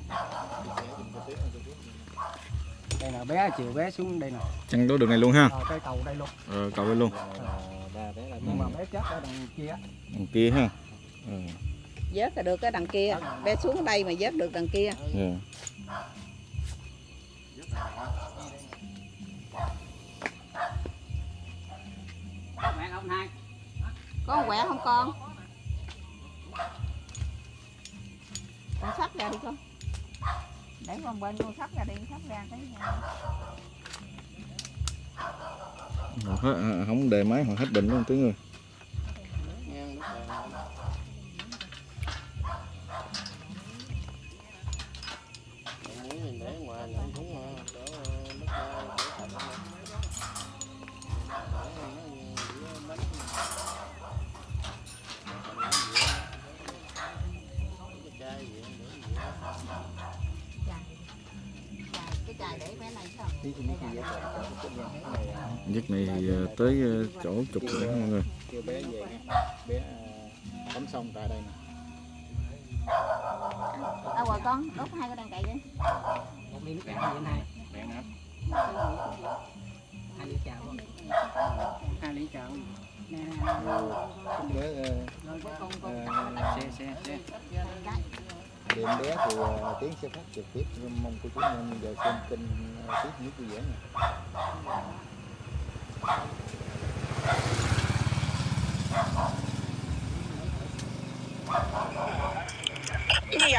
Đây là bé chiều bé xuống đây nè. Chăn đố đường này luôn ha. Cây cầu đây luôn. Cầu đây luôn. Nhưng mà bé chết ở đằng kia. Đằng kia ha. Vớt là được cái đằng kia, bé xuống đây mà vớt được đằng kia. Có quẹt không hai? Có quẹt không con? Con sắp ra đi con. Để con bên con sắp ra đi, sắp ra cái. Không đề máy họ hết bệnh luôn Tiến ơi. Giấc này tới chỗ chục rồi mọi người. Kêu bé về bé tắm xong tại đây nè. Đâu rồi con, đốt hai cái đằng cậy đi. Một ly nước cạn vậy này. Bé nè. 2 ly trà luôn. 2 ly trà luôn. Nè. Xe. Đêm bé thì Tiến sẽ phát trực tiếp, mong cô chú nên giờ xem kênh Tiến Nhất Vui Vẻ nè. Cái gì vậy?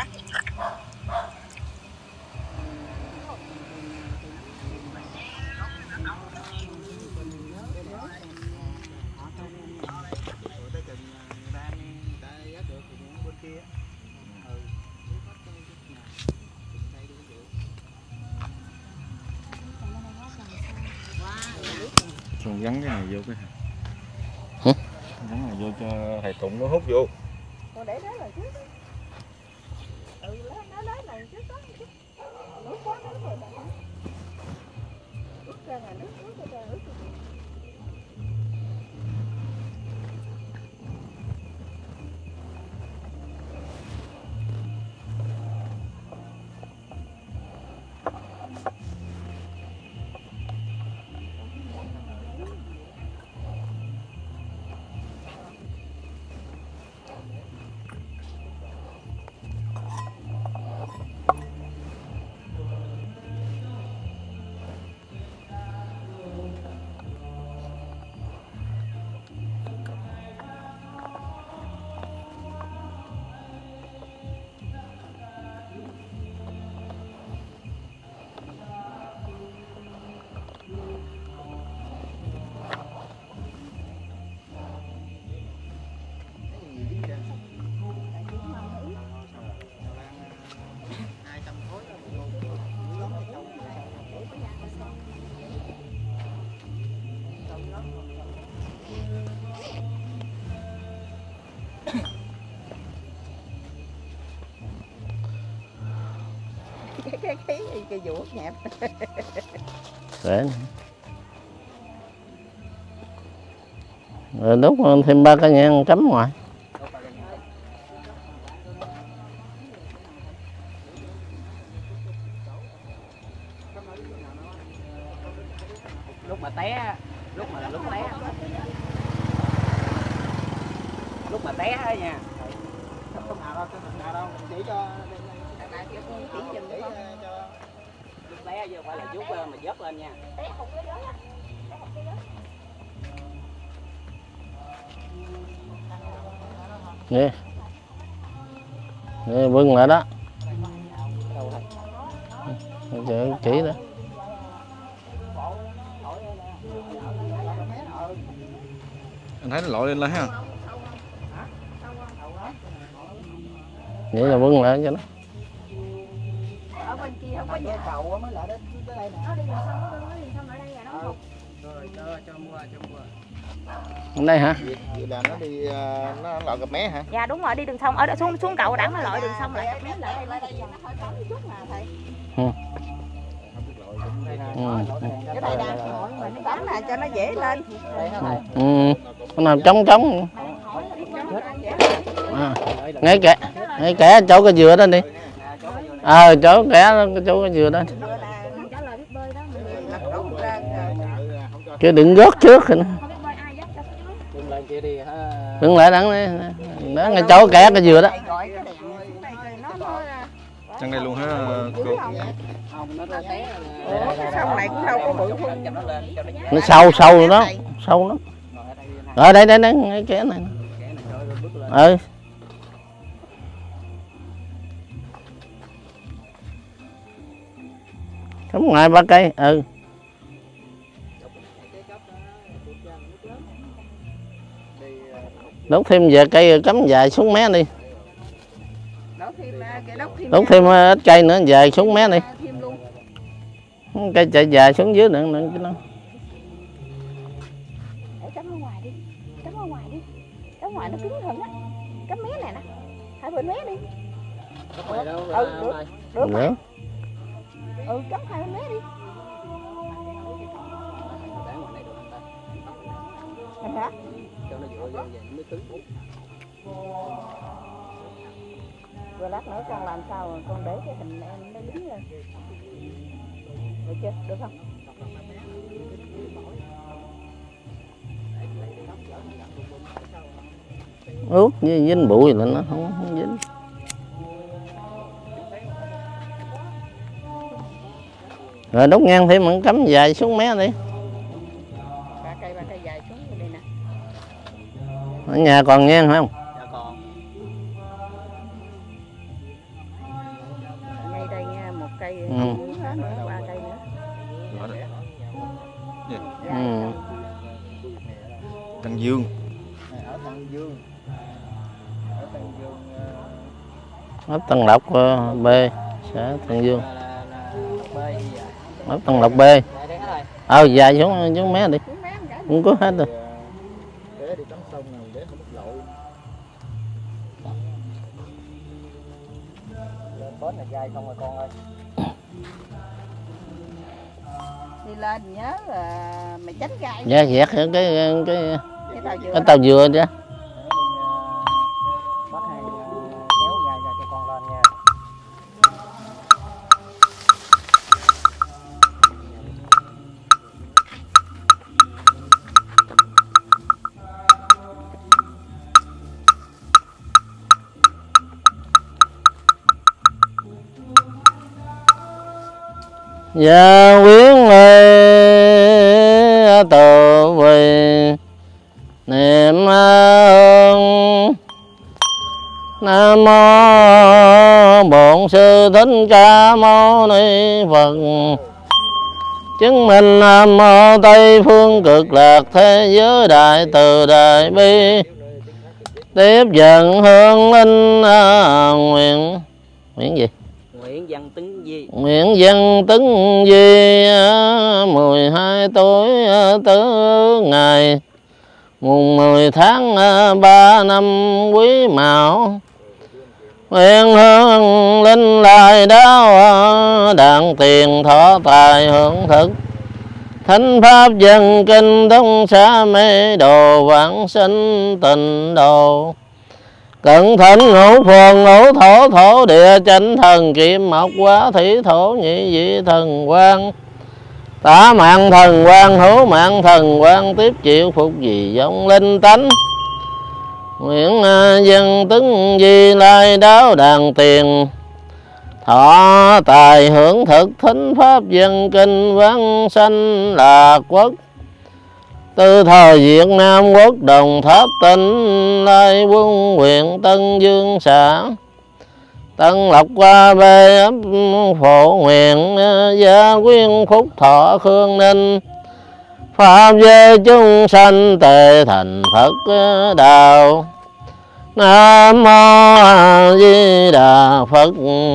Xong gắn cái này vô cái hả? Gắn này vô cho thầy Tụng nó hút vô. Con để đó là trước. Nó lấy là trước đó. Nước quá nước rồi đó. Nước ra là nước ra nước. Cái vụ nhẹp. Để rồi đúc thêm 3 cái nhang chấm ngoài. Lúc mà té á nha. Không nào đâu, chỉ cho lúc té chứ phải là chút mà vớt lên nha. Nè. Nè vâng lại đó. Chỉ đó. Anh thấy nó lội lên là ha. Vậy là vâng lại cho nó. Ở bên kia không có gì cầu mới lại đến đây nè. Nó đi xong ở đây rồi nó rồi cho mua. Bên đây hả? Vậy là nó đi nó lội gặp mé hả? Dạ đúng rồi, đi đường sông ở xuống cầu đẳng nó lội đường sông lại gặp mé lại đây nó hơi khó chút mà thầy. Cái này nè, mình bấm là cho nó dễ lên. Con nào trống. Ngay kẻ chỗ cái dừa đó đi. chỗ kẻ chỗ cái dừa đó. Bữa là trả lời biết bơi đó, mình lật đổ ra. Chứ đừng gót trước rồi. Không biết bơi ai dắt cho nó. Đừng lại kia đi ha. Đừng lại đặng đây. Đó ngay chỗ kẻ cái dừa đó. Gọi cái đèn xuống đây coi nó Trong đây luôn ha cô. Không nó té. Ủa, cái sông này cũng đâu có bự không. Cho nó lên cho nó Nó sâu sâu đó, sâu lắm. Ở đây đây ngay kẻ này. Ừ. Cắm ngoài 3 cây. Ừ. Đốt thêm vài cây cắm dài xuống mé đi. Đốt thêm ít cây nữa dài xuống mé đi. Cây chạy dài xuống dưới nữa cho nó. Cắm ở ngoài đi. Cắm ở ngoài đi. Cắm ngoài nó cứng hơn á. Cắm mé này nè. Hai bên mé đi. Được. Nữa. Cắm hai bên mé đi. Làm sao? Cho nó dựa vô vậy mới cứng. Rồi lát nữa con làm sao mà con để cái hình em nó đứng lên. Được chưa? Được không? Ướt với dính bụi là nó không dính. Rồi đốt ngang thêm mình cắm dài xuống mé đi. Ba cây dài xuống đây nè. Ở nhà còn ngang phải không? Dạ còn. Ngay đây nha, một cây nữa, 3 cây nữa. Ừ. Tân Dương. Ở Tân Dương. Ở Tân Dương. Ấp Tân Lộc B, xã Tân Dương. Ấp Tân Lộc B. Dài xuống mé đi. Không có hết rồi. Để đi tắm sông nào để không mất lội. Lên bến là dai không rồi con ơi. Đi lên nhớ là mày tránh gai. Dạ dẹt cái tàu dừa chứ. Bắt hay kéo gai ra cho con lên nha. Dạ quyến ơi tự vì niệm ơn Nam mô Bổn Sư Thích Ca Mâu Ni Phật. Chứng minh Nam mô Tây Phương Cực Lạc thế giới đại từ đại bi. Tiếp dẫn hương linh nguyện gì? Nguyễn Văn Tấn Di. Nguyễn Văn Tấn Di 12 tuổi tứ ngày mùng 10 tháng 3 năm Quý Mão. Nguyện hương linh lại đáo đặng tiền thọ tài hưởng thực. Thánh pháp dân kinh thông xa mê đồ vãng sinh tịnh độ. Cẩn thận ngũ phường ngũ thổ thổ địa chánh thần kim mộc hóa thủy thổ nhị vị thần quang. Tả mạng thần quang hữu mạng thần quang tiếp chịu phục gì giống linh tánh. Nguyện dân tấn di lai đáo đàn tiền thọ tài hưởng thực thính pháp dân kinh vãng sanh lạc quốc. Từ thời Việt Nam Quốc Đồng Tháp tỉnh Lai Quân huyện Tân Dương xã Tân Lộc qua bê ấp Phổ Nguyện Gia Quyên Phúc Thọ Khương Ninh. Pháp giới chúng sanh tề thành Phật đạo. Nam mô A Di Đà Phật.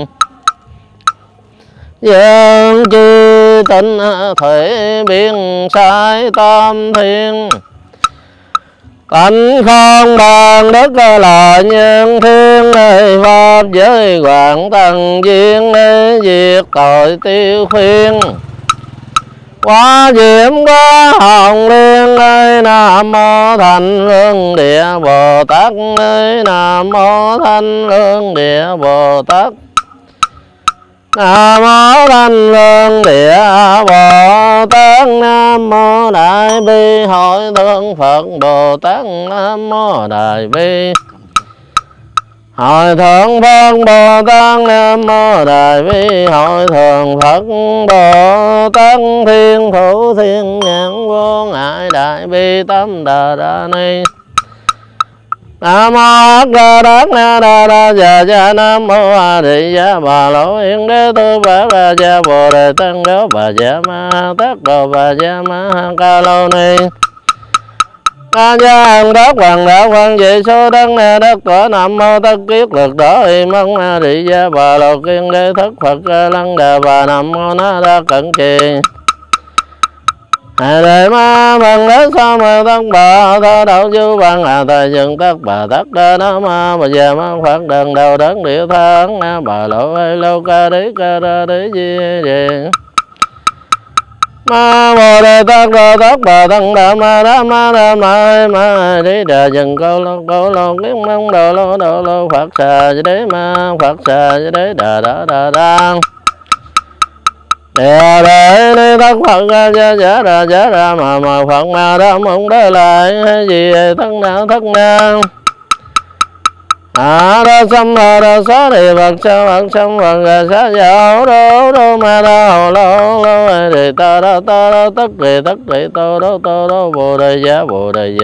Dân chư tinh thể biên sai tam thiên. Tánh không bằng đất là nhân thiên. Pháp giới hoàng tăng viên diệt tội tiêu khuyên. Quá diễm có hồng liên ơi. Nam mô Thanh Lương Địa Bồ Tát ơi. Nam mô Thanh Lương Địa Bồ Tát. Nam mô Thanh Lương Địa Bồ Tát. Nam mô Đại Bi Hội Thượng Phật Bồ Tát. Nam mô Đại Bi Hội Thượng Phật Bồ Tát. Nam mô Đại Bi Hội Thượng Phật Bồ Tát. Thiên Thủ Thiên Nhãn Vô Ngại Đại Bi Tâm Đà Đa Ni. Nam mô A Đát Na Đa Đa Già Già. Nam mô A Di Đà Bà Lô Yên Đế Tu Bà Bà Gia Bồ Đề Tăng Đô Bà Gia Ma Tát Đồ Bà Gia Ma Ca Lô Ni. A Gia Hằng Đốc Hoàng Đạo Hoàng Dị Số Đăng Na Đất Cỏ. Nam mô Tất Kiết Lực Đỏ Y Mông A Di Đà Bà Lô Kiên Đế Thất Phật Ca Lăng Đà Bà. Nam mô Na Đa Cẩn Trì Hãy để ma bằng đến sao mà tất bà thơ đậu du bằng thời dừng tất bà tất đa nó ma bà già ma phật đần đầu đấng địa thân bà lộ hay lâu ca ra đấy gì ma bồ đề tất bà thân đà ma đi đà dừng câu lô kiếm mong đồ lô phật xà chứ đấy ma phật xà chứ đấy đà Đề đề đi tất Phật giả ra mà Phật mà đó mong đỡ lại hay gì thân na đó xâm đó xá thì Phật xâm Phật xá dạo đô ma đô lô thì ta đó tất rì tô đô bồ đề giả Bồ Đà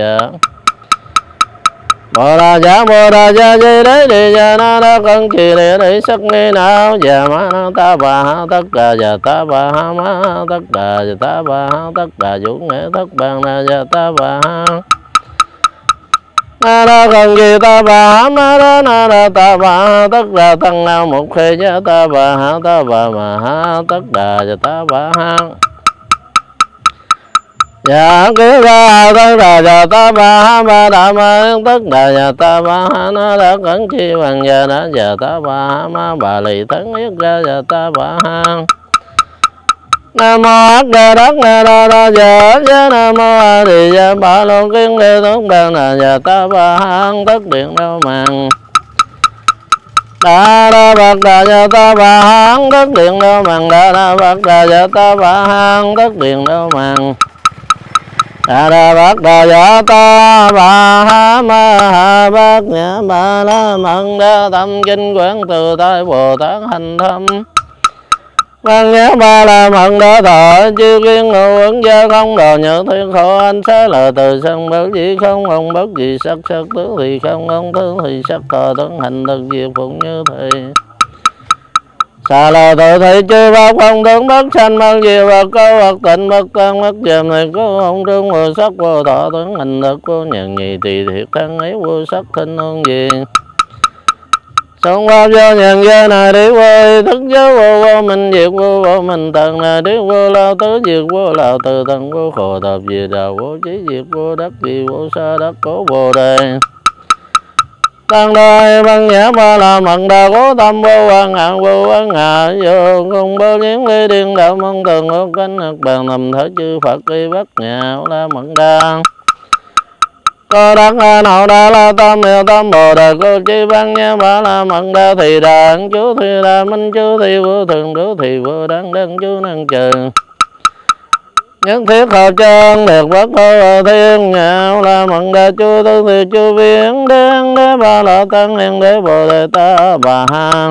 Gia gì đấy đi gia na đó cần chỉ để sắc nghi nào già ma ta bà tất cả già ta bà ma tất cả già ta bà tất cả vũ nghệ tất bằng na già ta bà na đó cần gì ta bà ma đó na đó ta bà tất cả tăng nào một khi già ta bà mà tất cả già ta bà dạ cứ ra tất đà già ta ba đà ma tất đà già ta ba nó đã cẩn chi bằng già đã già ta ba ma bà lì tấn nhất ra già ta ba Nam mô A Đát Na Đa Đa Già Già. Nam mô A Di Đà Bà Lô Kiên Đế Tốt Đàn Đà già ta ba tất điện đâu màng đa đa Phật đà già ta ba tất điện đâu màng đa Phật đà già ta ba tất điện đâu màng đà Phật đà già ta bà ma bát nhã ba la mật đa tâm kinh quán từ tại Bồ Tát hành thâm văn nhã ba la mật đa thọ chư kiến ngũ ứng gia không đồ nhớ thiên khổ anh xá lợi từ sân bất gì không ông bất gì sắc tướng thì không ông tướng thì sắc thọ tướng hành thực diệt phụng như thầy xà là tự thị chư pháp không tướng bất sanh bất diệu vật câu vật tịnh bất tăng bất dèm này có ông trương vô sắc vô thọ tướng hành thực vô nhận nhị tỳ thiệt thân ấy vô sắc thinh hương gì sống pháp vô nhận giới này đi vô thức giới vô minh diệt vô minh tận này đi vô lao tứ diệt vô lao từ tận vô khổ tập diệt đạo vô trí diệt vô đắc gì vô sa đắc cố vô đề tăng đôi văn nhã ba la mật đà cố tâm vô quan hạ vô cùng bao nhiêu ly điên đạo mong tường vô cánh hạt bàn nằm thở chư Phật đi bắt nhà la mật đa có đắc nào đa la tâm hiệu tâm bồ đề cô chi văn nhã ba la mật đa thì đà chú thì đà minh chú thì vô thường chú thì vô đáng chú năng trừ nhất thiết hợp chân được bất hư thiên nhạo là mật đà chú tư thì chú viễn đế ba la tăng hiền đế bồ đề ta bà ha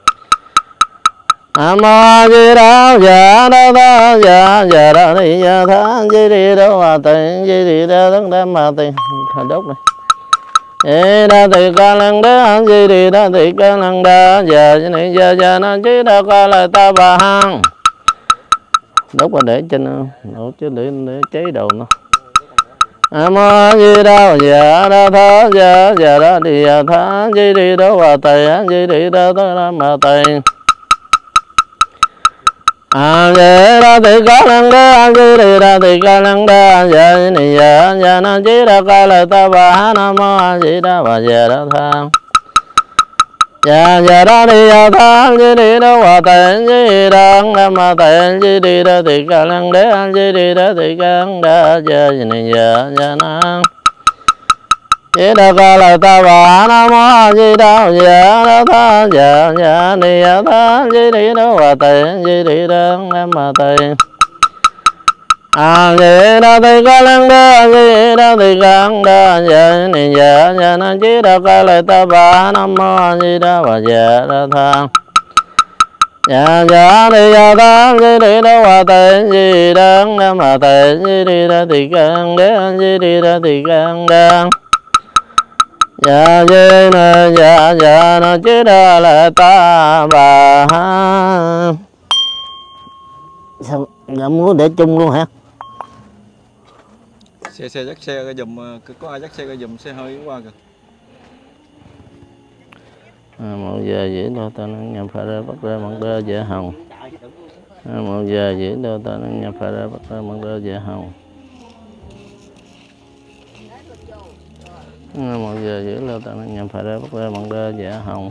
Nam mô A Di Đà Già Đa Tha Già Đa Ni Già Tha Di Đi Đô Hòa Tịnh Di Đi Đa Tấn Đam Mà Tịnh đốt này Di Đa Tỳ Ca Lăng Đế Di Đi Đa Tỳ Ca Lăng Đa Già Di Ni Già Na Chí Đa Ca Lại Ta Bà Hăng đốt vào để trên nó chứ để cháy đầu nó Nam mô A Di Đà Già Đa Tha Già Đa Ni Già Tha Di Đi Đô Hòa Tịnh Di Đi Đa Tấn Đam Mà Tịnh Già Đa Tỳ Ca Lăng Đế Di Đi Đa Tỳ Ca Lăng Đa Già Ni Già Na Chí Đa Ca Lại Ta Bà Nam mô A Di Đà Bà Già Đa Tha Già Đa Ni Già Tha Di Đi Đô Hòa Tịnh Di Đà Nam Ma Tịnh Di Đi Đa Tỳ Ca Lăng Đế Di Đi Đa Tỳ Ca Lăng Đa Già Ni Già Na Di Đà Ca Lợi Ta Bà Nam Mô Di Đà Dạ Đà Tha Dạ Dạ Ni Dạ Tha Di Đi Đà Bà Tỳ Di Đi Đà Nam Bà Tỳ A Di Đà Tỳ Ca Lăng Đà Di Đà Tỳ Ca Đà Dạ Ni Dạ Dạ Na Di Đà Ca Lợi Ta Bà Nam Mô Di Đà Bà Dạ Đà Tha Dạ Dạ Ni Dạ Tha Di Đi Đà Bà Tỳ Di Đà Nam Bà Tỳ Di Đi Đà Tỳ Ca Đà Di Đi Đà Tỳ Ca Đà Dạ Di Na Dạ Dạ Na Di Đà Lợi Ta Bà. Sao muốn để chung luôn hả? Xe dắt xe ra giùm, có ai dắt xe ra giùm xe hơi qua kìa. Một giờ dĩ đô ta năng nhập phá ra bắt ra mặn đơ dạ hồng. Một giờ dĩ đô ta năng nhập phá ra bắt ra mặn đơ dạ hồng. Một giờ dĩ đô ta năng nhập phá ra bắt ra mặn đơ dạ hồng.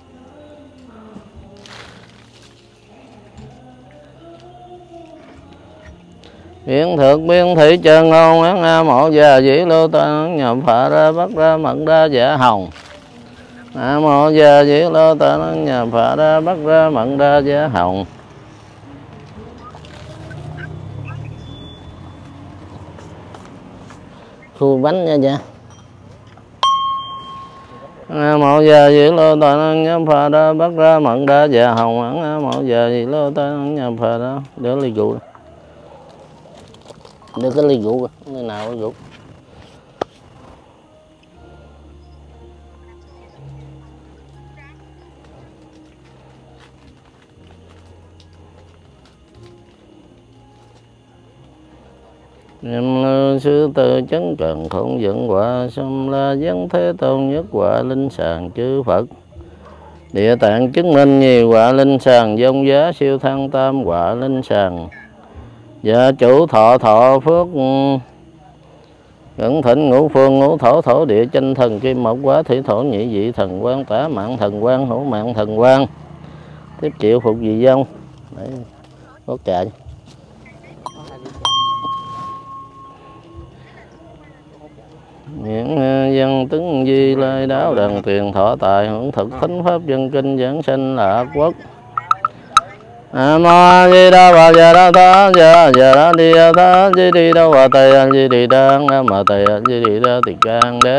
Biến thực biến thị chân ngôn án một giờ dĩ lô ta nhập phá ra bắt ra mặn đa dạ hồng. Một giờ dĩ lô ta nhập phá ra bắt ra mặn đa dạ hồng. Khu bánh nha dạ. Một giờ dĩ lô ta nhập phá ra bắt ra mặn đa dạ hồng. Một giờ dĩ lô ta nhập phá ra để ly rượu. Đưa cái ly rượu, nơi nào có rượu. Niệm sư từ chấn trần không dẫn quả xâm la dân thế tôn nhất quả linh sàng chư Phật. Địa tạng chứng minh nhiều quả linh sàng dông giá siêu thăng tam quả linh sàng. Dạ chủ thọ thọ phước cẩn thịnh ngũ phương ngũ thổ thổ địa chanh thần kim mộc quá thủy thổ nhị vị thần quan tả mạng thần quan hữu mạng thần quan tiếp chịu phục vị dông. Đấy, có trà những dân tướng di lai đáo đàn tiền thọ tài hưởng thực thánh pháp dân kinh giảng sanh lạc quốc. Nam Mô Di Đà Bà Dạ Đà Tha Dạ Dạ Đà Đi Tha Di Đi Đà Bà Tỳ Di Đi Đà Nam Bà Tỳ Di Đi Đà Tỳ Can Đế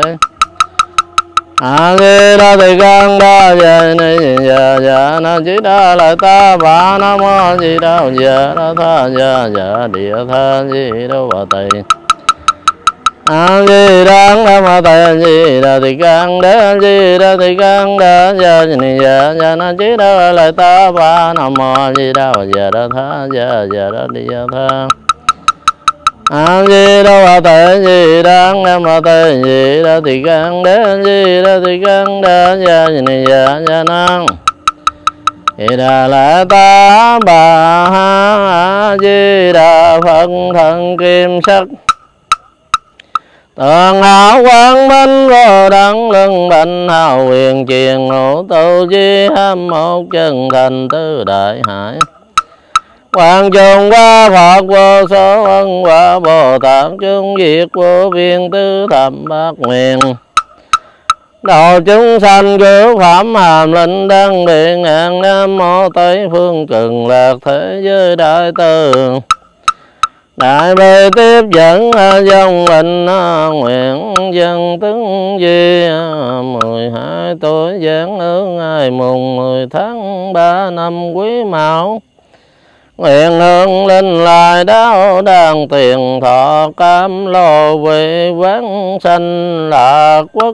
A Di Đà Tỳ Can Đà Dạ Ni Dạ Dạ Na Di Đà Lợi Ta Bà Nam Mô Di Đà Dạ Đà Tha Dạ Dạ Đi Tha Di Đà Bà Tỳ A Di Đà Nam Bà Tỳ Di Đà Tỳ Can Đế Di Đà Tỳ Can Đà Dạ Ni Dạ Dạ Na Di Đà Lợi Ta Bà Nam Mô Di Đà Dạ Đà Tha Dạ Dạ Đà Đi Tha A Di Đà Bà Tỳ Di Đà Nam Bà Tỳ Di Đà Tỳ Can Đế Di Đà Tỳ Can Đà Dạ Ni Dạ Dạ Na Di Đà Lợi Ta Bà Di Đà Phật thần kim sắc. Tường hảo quang minh vô đẳng lưng bệnh hào huyền truyền ngũ tu di ham một chân thành tứ đại hải. Quang trung qua Phật vô số ân quả Bồ Tát chúng diệt vô biên tứ thập bát nguyện. Độ chúng sanh cứu phạm hàm linh đăng điện ngàn Nam Mô Tây phương cực lạc thế giới đại từ. Đại bi tiếp dẫn dòng mình nguyện dân tướng di 12 tuổi giáng ứng ngày mùng 10 tháng 3 năm Quý Mão. Nguyện hương linh lại đáo đàn tiền thọ cam lô vị vãng sanh lạc quốc.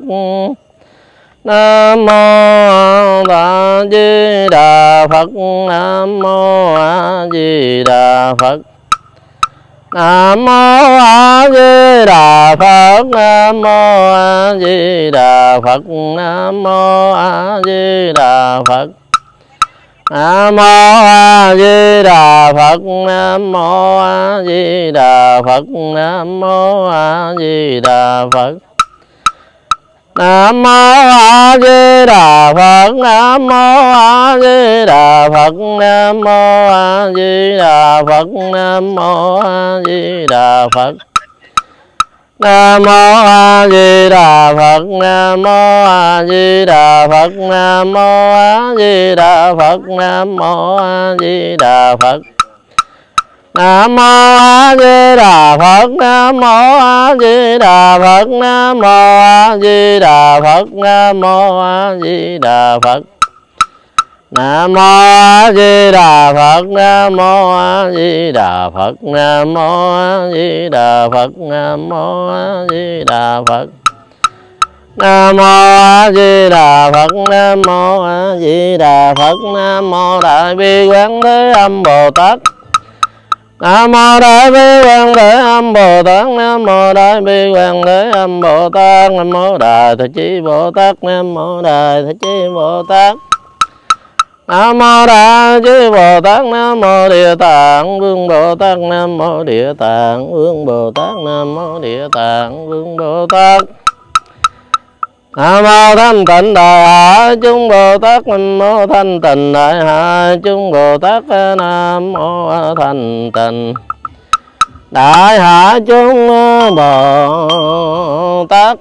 Nam Mô A Di Đà Phật. Nam Mô A Di Đà Phật. Nam Mô A Di Đà Phật. Nam Mô A Di Đà Phật. Nam Mô A Di Đà Phật. Nam Mô A Di Đà Phật. Nam Mô A Di Đà Phật. Nam Mô A Di Đà Phật. Nam Mô A Di Đà Phật. Nam Mô A Di Đà Phật. Nam Mô A Di Đà Phật. Nam Mô A Di Đà Phật. Nam mô A Di Đà Phật. Nam mô A Di Đà Phật. Nam mô A Di Đà Phật. Nam mô A Di Đà Phật. Nam mô A Di Đà Phật. Nam mô A Di Đà Phật. Nam mô A Di Đà Phật. Nam mô A Di Đà Phật. Nam mô A Di Đà Phật. Nam mô A Di Đà Phật. Nam mô A Di Đà Phật. Nam mô A Di Đà Phật. Nam mô A Di Đà Phật. Nam mô A Di Đà Phật. Nam mô Đại Bi Quán Thế Âm Bồ Tát. Nam mô Đại Bi Quán Thế Âm Bồ Tát. Nam mô Đại Bi Quán Thế Âm Bồ Tát. Nam mô Đại Thế Chí Bồ Tát. Nam mô Đại Thế Chí Bồ Tát. Nam mô Đại Chí Bồ Tát. Nam mô Địa Tạng Vương Bồ Tát. Nam mô Địa Tạng Vương Bồ Tát. Nam mô Địa Tạng Vương Bồ Tát. Nam mô Thanh Tịnh Đại Hải Chúng Bồ Tát. Nam mô Thanh Tịnh Đại Hải Chúng Bồ Tát. Nam mô Thanh Tịnh Đại Hải Chúng Bồ Tát.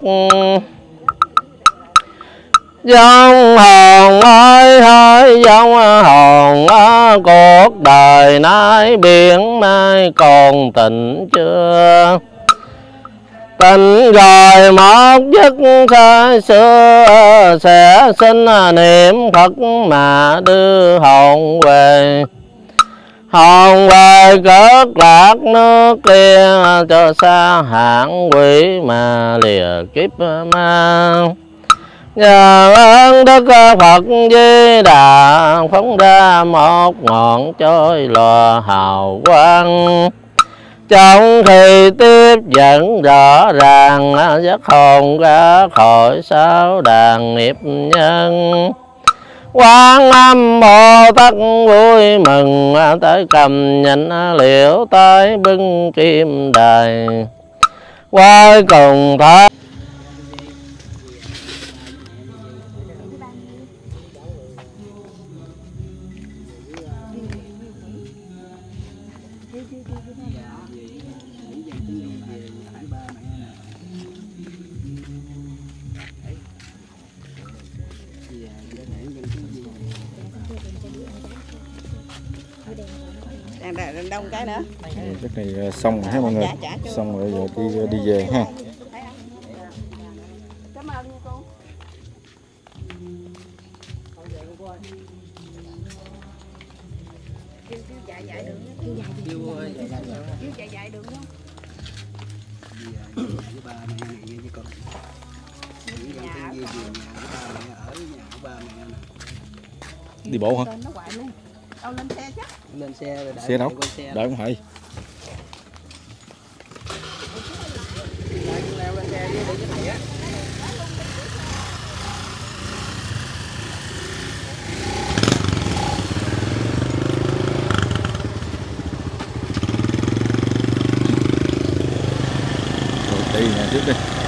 Dòng hồn ơi hỡi dòng hồn, cuộc đời nay biển mai còn tỉnh chưa? Tỉnh rồi một giấc xa xưa, sẽ xin niệm Phật mà đưa hồn về. Hồn về cất lạc nước kia, cho xa hạng quỷ mà lìa kiếp ma. Nhờ ơn Đức Phật Di Đà, phóng ra một ngọn chói lòa hào quang. Trong khi tiếp dẫn rõ ràng, giấc hồn ra khỏi sáu đàn nghiệp nhân. Quán Âm Bồ Tát vui mừng, tới cầm nhánh liễu tới bưng kim đài. Cuối cùng thấy đông cái nữa. Cái này xong rồi ha mọi người. Xong rồi giờ đi về ha. Cảm ơn nha cô. Kêu chạy đường. Kêu chạy đường không? Đi bộ hả? Đâu lên xe chứ? Lên xe rồi Xe đâu? Đợi không phải. Leo lên xe đi để cái này á. Rồi đi nhà trước đi.